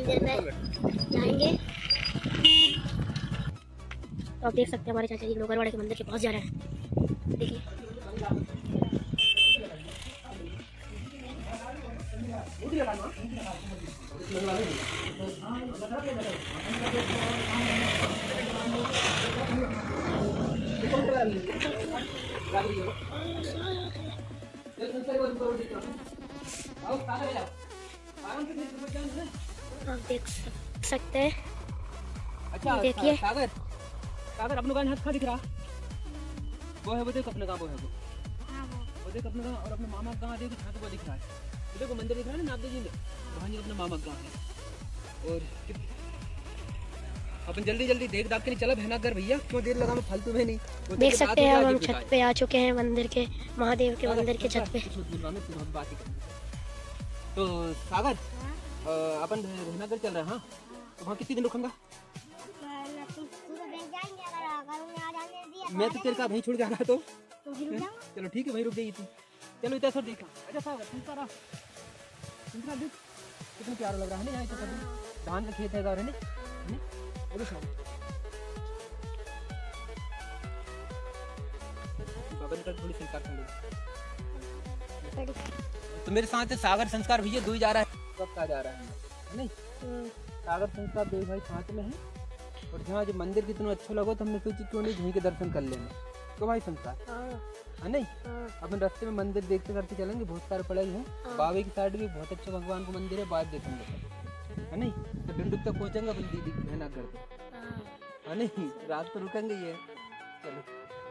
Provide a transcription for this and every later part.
देर में जाएंगे। तो आप देख सकते हैं हमारे चाचा जी लोगरवाड़े के मंदिर के पास जा रहे हैं। देखिए आप देख सकते हैं। अच्छा देखिए सागर अपने का हाथ खा दिख रहा वो देख अपने गाँव वो देख अपने गाँव और अपने मामा का गाँव देख वो दिख रहा है। देखो मंदिर दिख रहा है ना नागदेव जी में, वहाँ अपने मामा का गाँव है। और अपन जल्दी देख दाख के नहीं चला बहना कर भैया, क्यों देर लगा मैं फालतू में नहीं। देख सकते हैं हम छत पे आ चुके हैं, मंदिर के महादेव के मंदिर के छत पे। तो सागर अपन बहना कर चल रहे हैं। हाँ तो वहाँ कितने दिन रुकूंगा मैं तो तेरे का वहीं छोड़ के आ रहा तो चलो ठीक है वहीं रुक जाइए तू। चलो इतना सर देखा। अच्छा सागर संस्कार देख कितना प्यारा लग रहा है ना। यहाँ धान का खेत है गाँव है थोड़ी संस्कार तो मेरे साथ सागर संस्कार भैया दो ही जा रहा है। कब जा रहा है नहीं सागर संस्कार दो भाई साथ में है। और जहाँ जो मंदिर कितना अच्छा लगा तो हमने सोची क्यों नहीं वहीं के दर्शन कर लेना। तो भाई संस्कार है नहीं अपन रास्ते में मंदिर देखते करते चलेंगे। बहुत सारे पड़े हैं बाबे की साइड भी बहुत अच्छा भगवान का मंदिर है। बाद देखेंगे है नहीं तो डंडुक तक पहुँचेंगे अपन दीदी बहना करके है नहीं। रात तो रुकेंगे ये। चलो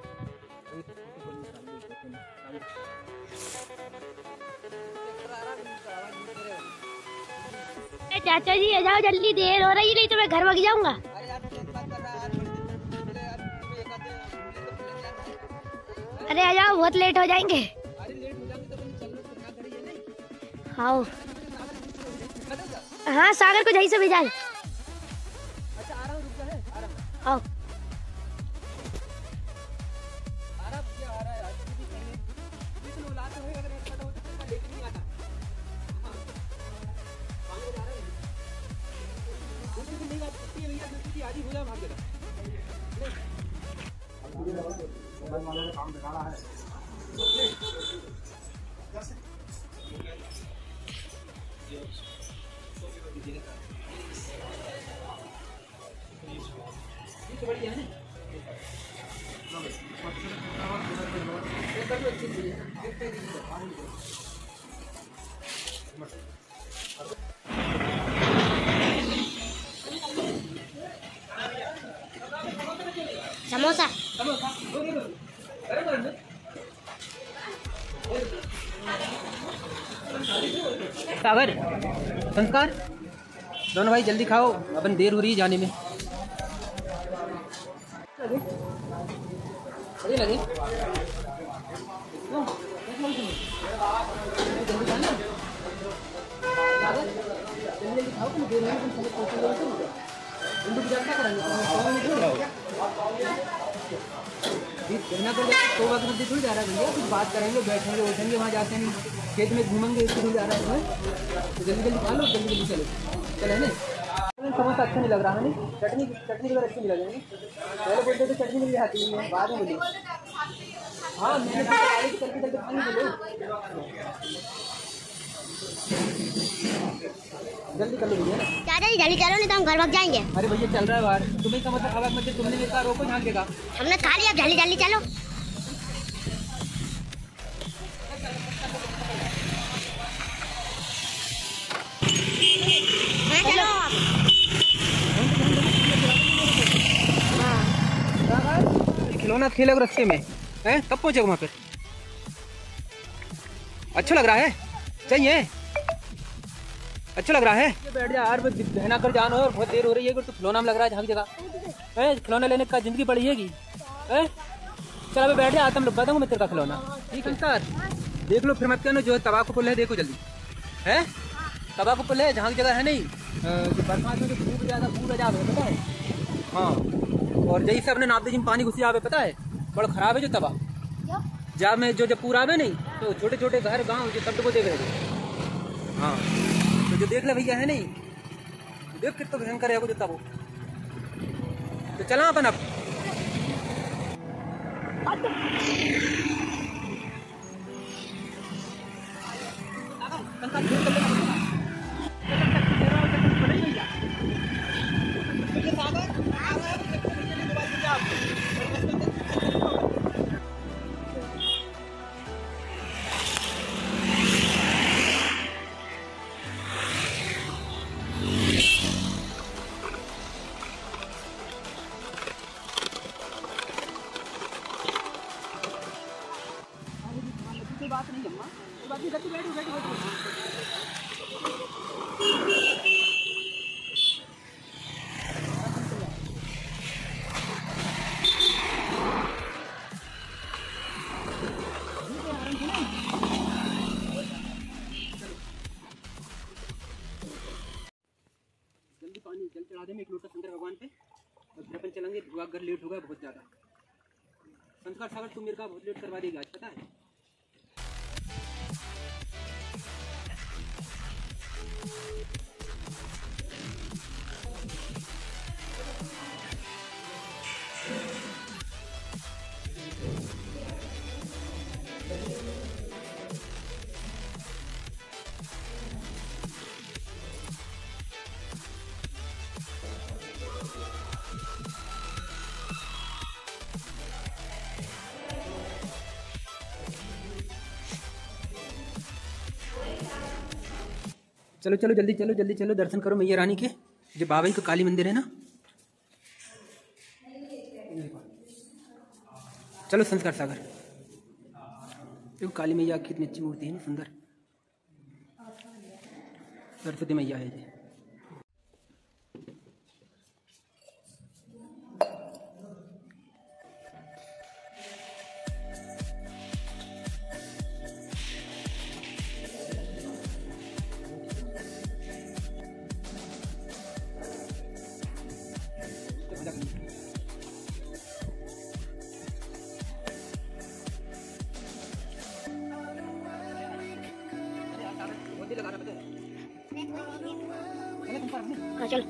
चाचा जी आ जाओ जल्दी, देर हो रही नहीं तो मैं घर भाग जाऊंगा। अरे आ जाओ बहुत लेट हो जाएंगे। आओ हाँ सागर को जहीं से भेजा है। आओ समोसा सागर संस्कार दोनों भाई जल्दी खाओ अपन देर हो रही है जाने में। लगे तो वक्त थोड़ी जा रहा है भैया। कुछ बात करेंगे बैठेंगे उठेंगे वहाँ जाते नहीं खेत में घूमेंगे इससे थोड़ी जा रहा है। तो जल्दी खा लो जल्दी चलो चले ना। समोसा अच्छा नहीं लग रहा है नहीं। चटनी वगैरह अच्छी नहीं लगेगी। पहले बोलते थे चटनी मिल जाती है बाद में बोली हाँ मैंने चलते खानी बोले जल्दी कर लो भैया। चाचा जी जल्दी चलो नहीं तो हम घर भाग जाएंगे। अरे भैया चल रहा है बाहर तुम्हें का मतलब खबर मत तुमने मेरे का रोको यहाँ के का हमने खा लिया। जल्दी चलो खिलौना खेलेगा रस्ते में हैं कब पहुँचेगा वहाँ पे। अच्छा लग रहा है चाहिए अच्छा लग रहा है। बैठ जा यार बहना कर जाना और बहुत देर हो रही है। तो खिलौना में लग रहा है हर जगह है खिलौना लेने का जिंदगी बढ़िएगी है। चल अभी बैठ जा आता मैं बताऊँ मैं तेरे का खिलौना ठीक है सर। देख लो फिर मत कहना जो तबाकू पुल है देखो जल्दी है। तबाकू पुल है जहाँ की जगह है नहीं बरसात में खूब ज़्यादा पता है। हाँ और जैसे से अपने नापदे जी में पानी घुसी आवे पता है बड़ा खराब है जो तबा जब में जो जब पूरा आवे नहीं तो छोटे छोटे घर गाँव जो सब को देख रहे। हाँ तो जो देख ले भैया है नहीं देख कितना भयंकर है वो जूता वो। तो चला अपन अब। बात नहीं अम्मा, बात नहीं करती, बैठो बैठो बैठो। जल्दी पानी जल चढ़ा दे मैं 1 लोटा शंकर भगवान पे, और फिर अपन चलेंगे। घर लेट होगा बहुत ज़्यादा। संस्कार सागर तुम मेरे का बहुत लेट करवा देगा आज, पता है। चलो चलो जल्दी चलो, जल्दी चलो, दर्शन करो मैया रानी के। जो बाबा का काली मंदिर है ना, चलो संस्कार सागर। देखो काली मैया की कितनी अच्छी मूर्ति है ना, सुंदर। सरस्वती मैया है जी। हाँ चल।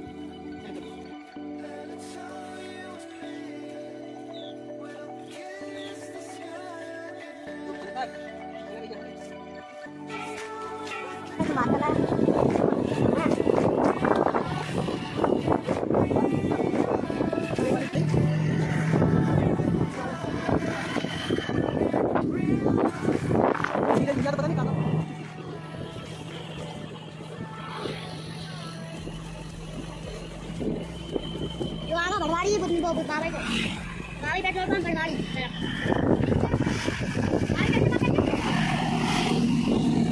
गाड़ी पेट्रोल पंप पर गाड़ी